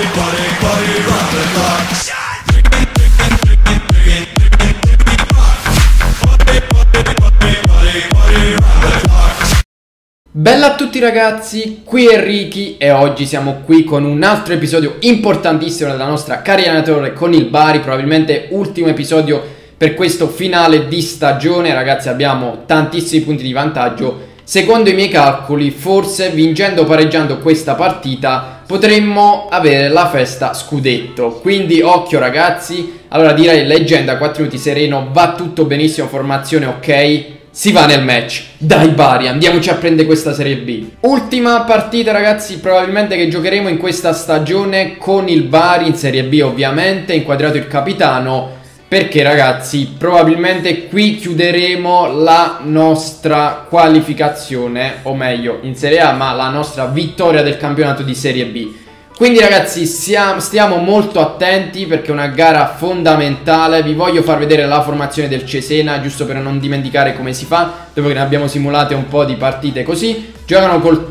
Bella a tutti ragazzi, qui è Ricky e oggi siamo qui con un altro episodio importantissimo della nostra carriera allenatore con il Bari. Probabilmente ultimo episodio per questo finale di stagione. Ragazzi, abbiamo tantissimi punti di vantaggio. Secondo i miei calcoli, forse vincendo o pareggiando questa partita potremmo avere la festa scudetto. Quindi occhio ragazzi. Allora direi leggenda, 4 minuti sereno, va tutto benissimo, formazione ok. Si va nel match. Dai Bari, andiamoci a prendere questa Serie B. Ultima partita ragazzi probabilmente che giocheremo in questa stagione con il Bari in Serie B, ovviamente inquadrato il capitano, perché ragazzi probabilmente qui chiuderemo la nostra qualificazione, o meglio in Serie A, ma la nostra vittoria del campionato di Serie B. Quindi ragazzi stiamo molto attenti perché è una gara fondamentale. Vi voglio far vedere la formazione del Cesena, giusto per non dimenticare come si fa, dopo che ne abbiamo simulate un po' di partite così. Giocano col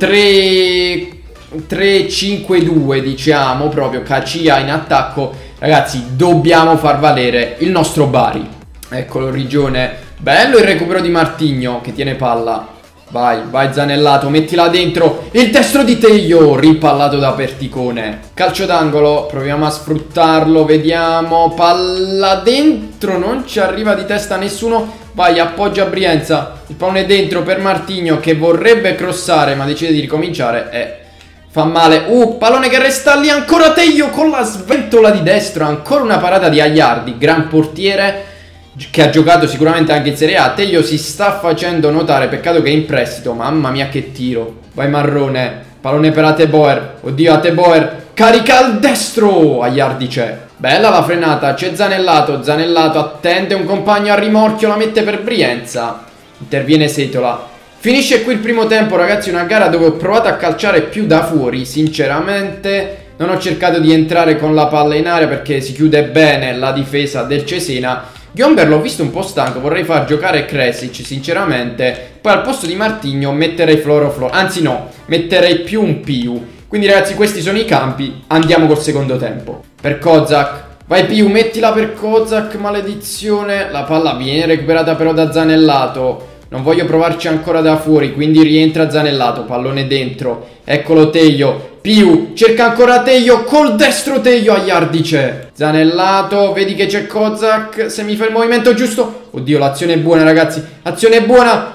3-5-2 diciamo, proprio Cacia in attacco. Ragazzi dobbiamo far valere il nostro Bari. Eccolo Rigione, bello il recupero di Martigno che tiene palla. Vai, vai Zanellato, mettila dentro. Il destro di Teio, rimpallato da Perticone. Calcio d'angolo, proviamo a sfruttarlo, vediamo. Palla dentro, non ci arriva di testa nessuno. Vai, appoggia Brienza. Il pallone dentro per Martigno che vorrebbe crossare ma decide di ricominciare. Fa male. Pallone che resta lì, ancora Teio con la sventola di destro. Ancora una parata di Aiardi, gran portiere che ha giocato sicuramente anche in Serie A. Teio si sta facendo notare, peccato che è in prestito. Mamma mia che tiro. Vai Marrone, pallone per Ateboer. Oddio Ateboer, carica al destro. Aiardi c'è. Bella la frenata, c'è Zanellato. Zanellato attende un compagno a rimorchio, la mette per Brienza. Interviene Setola. Finisce qui il primo tempo ragazzi, una gara dove ho provato a calciare più da fuori. Sinceramente non ho cercato di entrare con la palla in area perché si chiude bene la difesa del Cesena. Ghiomber l'ho visto un po' stanco, vorrei far giocare Kresic sinceramente. Poi al posto di Martigno metterei Floro, anzi no, metterei più un Piu. Quindi ragazzi questi sono i campi, andiamo col secondo tempo. Per Kozak, vai Piu, mettila per Kozak, maledizione. La palla viene recuperata però da Zanellato. Non voglio provarci ancora da fuori, quindi rientra Zanellato, pallone dentro. Eccolo Teio. Piu, cerca ancora Teio, col destro Teio, Aiardi c'è. Zanellato, vedi che c'è Kozak, se mi fa il movimento giusto. Oddio, l'azione è buona ragazzi, azione è buona.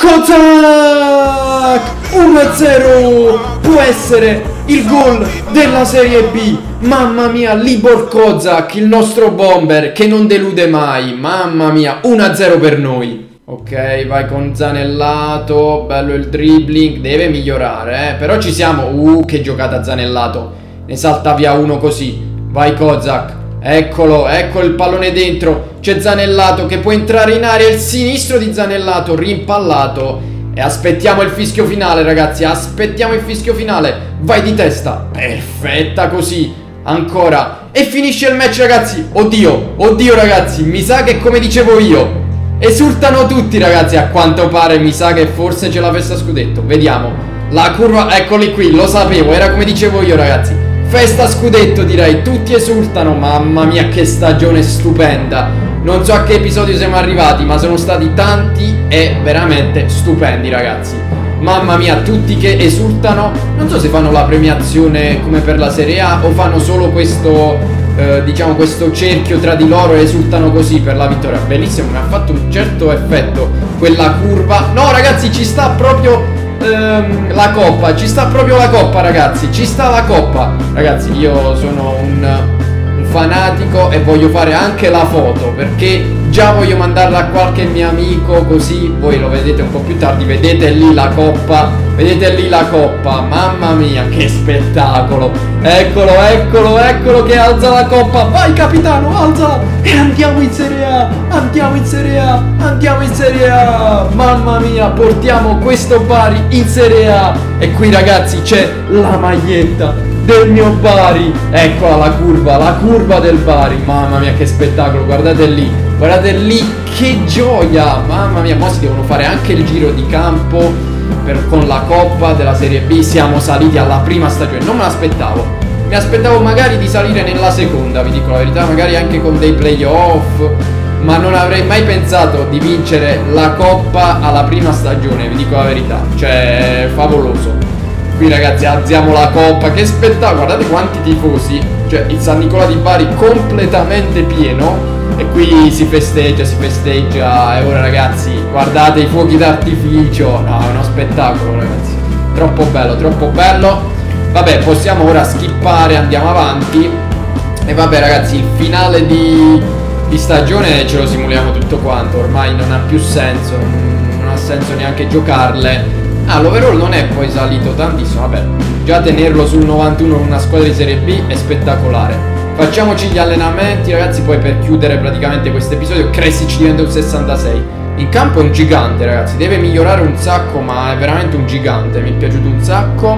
Kozak, 1-0, può essere il gol della Serie B. Mamma mia, Libor Kozak, il nostro bomber che non delude mai. Mamma mia, 1-0 per noi. Ok, vai con Zanellato, bello il dribbling, deve migliorare, però ci siamo. Che giocata Zanellato, ne salta via uno così. Vai Kozak, eccolo, ecco il pallone dentro. C'è Zanellato che può entrare in area, il sinistro di Zanellato, rimpallato. E aspettiamo il fischio finale ragazzi, aspettiamo il fischio finale. Vai di testa, perfetta così, ancora. E finisce il match ragazzi, oddio, oddio ragazzi, mi sa che come dicevo io esultano tutti ragazzi, a quanto pare mi sa che forse c'è la festa scudetto. Vediamo, la curva, eccoli qui, lo sapevo, era come dicevo io ragazzi. Festa scudetto direi, tutti esultano, mamma mia che stagione stupenda. Non so a che episodio siamo arrivati, ma sono stati tanti e veramente stupendi ragazzi. Mamma mia, tutti che esultano. Non so se fanno la premiazione come per la Serie A o fanno solo questo diciamo questo cerchio tra di loro e esultano così per la vittoria. Bellissimo, mi ha fatto un certo effetto quella curva. No ragazzi, ci sta proprio la coppa, ci sta proprio la coppa ragazzi, ci sta la coppa. Ragazzi io sono un fanatico e voglio fare anche la foto perché già voglio mandarla a qualche mio amico, così voi lo vedete un po' più tardi. Vedete lì la coppa, vedete lì la coppa, mamma mia che spettacolo. Eccolo, eccolo, eccolo che alza la coppa. Vai capitano, alzala e andiamo in Serie A, andiamo in Serie A, andiamo in Serie A. Mamma mia, portiamo questo Bari in Serie A. E qui ragazzi c'è la maglietta del mio Bari. Eccola la curva del Bari. Mamma mia che spettacolo, guardate lì che gioia. Mamma mia, mo si devono fare anche il giro di campo con la coppa della Serie B. Siamo saliti alla prima stagione, non me l'aspettavo. mi aspettavo magari di salire nella seconda, vi dico la verità, magari anche con dei playoff, ma non avrei mai pensato di vincere la Coppa alla prima stagione, vi dico la verità, cioè favoloso. Qui ragazzi alziamo la Coppa, che spettacolo, guardate quanti tifosi, cioè il San Nicola di Bari completamente pieno. E qui si festeggia e ora ragazzi guardate i fuochi d'artificio, no, è uno spettacolo ragazzi, troppo bello, troppo bello. Vabbè, possiamo ora skippare, andiamo avanti. E vabbè ragazzi, il finale di stagione ce lo simuliamo tutto quanto, ormai non ha più senso, non ha senso neanche giocarle. L'overall non è poi salito tantissimo, vabbè, già tenerlo sul 91 con una squadra di Serie B è spettacolare. Facciamoci gli allenamenti ragazzi, poi per chiudere praticamente questo episodio. Kresic diventa un 66. In campo è un gigante ragazzi, deve migliorare un sacco, ma è veramente un gigante, mi è piaciuto un sacco.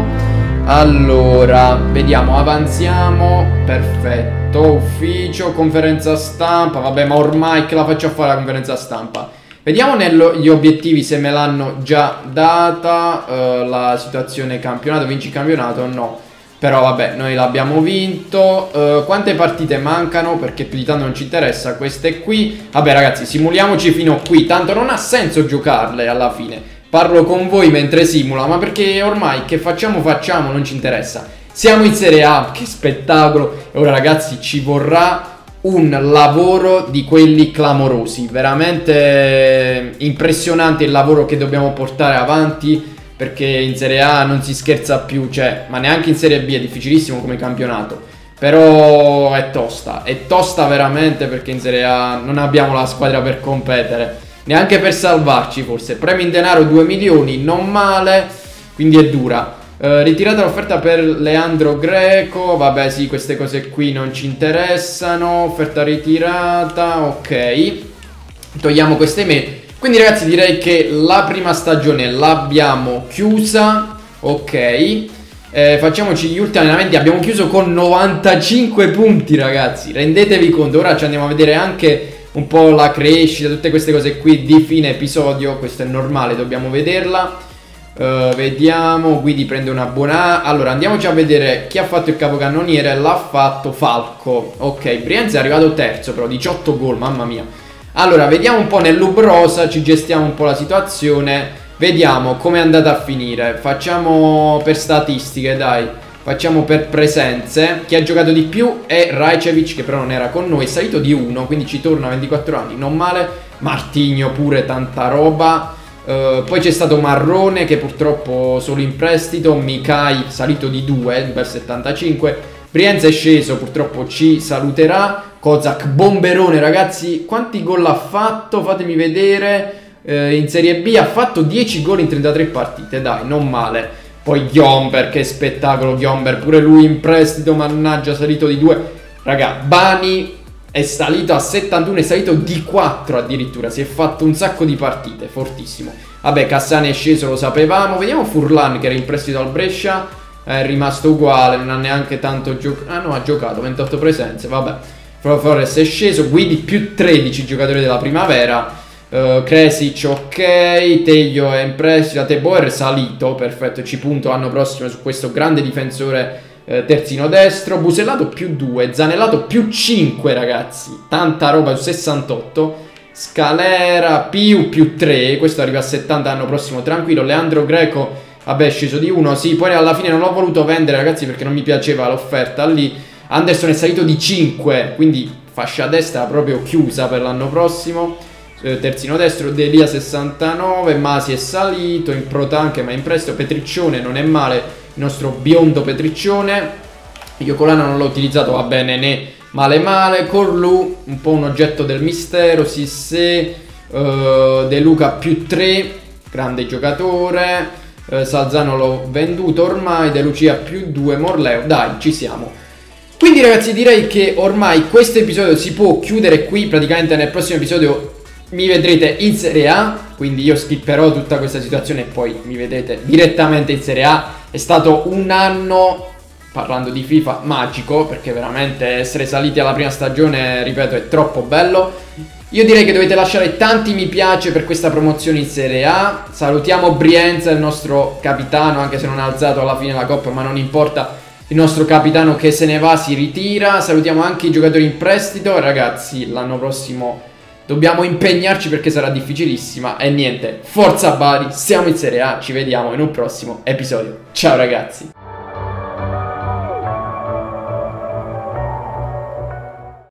Allora, vediamo, avanziamo, perfetto, ufficio, conferenza stampa, vabbè ma ormai che la faccio a fare la conferenza stampa. Vediamo negli obiettivi se me l'hanno già data, la situazione campionato, vinci il campionato, no. Però vabbè, noi l'abbiamo vinto. Quante partite mancano? Perché più di tanto non ci interessa. Queste qui. Vabbè ragazzi, simuliamoci fino qui. Tanto non ha senso giocarle alla fine. Parlo con voi mentre simula, ma perché ormai che facciamo, non ci interessa. Siamo in Serie A, che spettacolo. E ora ragazzi ci vorrà un lavoro di quelli clamorosi. Veramente impressionante il lavoro che dobbiamo portare avanti, perché in Serie A non si scherza più, cioè, ma neanche in Serie B è difficilissimo come campionato. Però è tosta veramente, perché in Serie A non abbiamo la squadra per competere, neanche per salvarci forse. Premi in denaro 2 milioni, non male, quindi è dura. Ritirata l'offerta per Leandro Greco, vabbè sì, queste cose qui non ci interessano. Offerta ritirata, ok. Togliamo queste email. Quindi ragazzi direi che la prima stagione l'abbiamo chiusa, ok. Facciamoci gli ultimi allenamenti, abbiamo chiuso con 95 punti ragazzi, rendetevi conto. Ora ci andiamo a vedere anche un po' la crescita, tutte queste cose qui di fine episodio, questo è normale, dobbiamo vederla. Vediamo, Guidi prende una buona. Allora andiamoci a vedere chi ha fatto il capocannoniere, l'ha fatto Falco, ok. Brienza è arrivato terzo però, 18 gol, mamma mia. Allora, vediamo un po' nell'Ubrosa, ci gestiamo un po' la situazione, vediamo come è andata a finire. Facciamo per statistiche, dai, facciamo per presenze. Chi ha giocato di più è Rajcevic, che però non era con noi, è salito di 1, quindi ci torna a 24 anni, non male. Martigno pure, tanta roba. Poi c'è stato Marrone, che purtroppo solo in prestito. Mikai salito di 2 per 75. Brienza è sceso, purtroppo ci saluterà. Kozak bomberone ragazzi, quanti gol ha fatto? Fatemi vedere. In Serie B ha fatto 10 gol in 33 partite, dai, non male. Poi Ghiomber, che spettacolo Ghiomber, pure lui in prestito, mannaggia, salito di 2. Raga, Bani è salito a 71, è salito di 4 addirittura, si è fatto un sacco di partite, fortissimo. Vabbè, Cassani è sceso, lo sapevamo. Vediamo Furlan, che era in prestito al Brescia, è rimasto uguale, non ha neanche tanto giocato. Ah no, ha giocato, 28 presenze, vabbè. Flores è sceso, Guidi più 13 giocatori della primavera. Kresic ok, Teglio è in prestito, Teboer è salito, perfetto, ci punto l'anno prossimo su questo grande difensore terzino destro. Busellato più 2, Zanellato più 5 ragazzi, tanta roba su 68. Scalera più 3, questo arriva a 70 l'anno prossimo, tranquillo. Leandro Greco, vabbè, è sceso di 1, sì, poi alla fine non l'ho voluto vendere ragazzi perché non mi piaceva l'offerta lì. Anderson è salito di 5, quindi fascia destra proprio chiusa per l'anno prossimo. Terzino destro, Delia 69, Masi è salito, in Protanche ma in prestito. Petriccione non è male, il nostro biondo Petriccione. Iocolano non l'ho utilizzato, va bene, né male. Corlu, un po' un oggetto del mistero. Sissé, De Luca più 3, grande giocatore. Salzano l'ho venduto ormai, De Lucia più 2, Morleo, dai, ci siamo. Quindi ragazzi direi che ormai questo episodio si può chiudere qui, praticamente nel prossimo episodio mi vedrete in Serie A, quindi io skipperò tutta questa situazione e poi mi vedete direttamente in Serie A. È stato un anno, parlando di FIFA, magico, perché veramente essere saliti alla prima stagione, ripeto, è troppo bello. Io direi che dovete lasciare tanti mi piace per questa promozione in Serie A. Salutiamo Brienza, il nostro capitano, anche se non ha alzato alla fine la coppa, ma non importa. il nostro capitano che se ne va, si ritira. Salutiamo anche i giocatori in prestito. Ragazzi, l'anno prossimo dobbiamo impegnarci perché sarà difficilissima. E niente, forza Bari, siamo in Serie A, ci vediamo in un prossimo episodio. Ciao ragazzi.